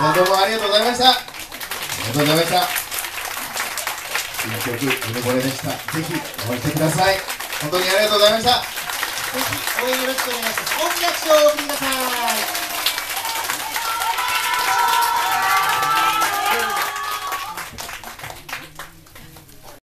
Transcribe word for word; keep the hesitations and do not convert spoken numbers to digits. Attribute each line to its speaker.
Speaker 1: さんどうもありがとうございました。ありがとうございました。新曲うぬぼれでした。ぜひ応援してください。本当にありがとうございました。ぜひ応援よろしくお願いします。大きな拍手をお送りください。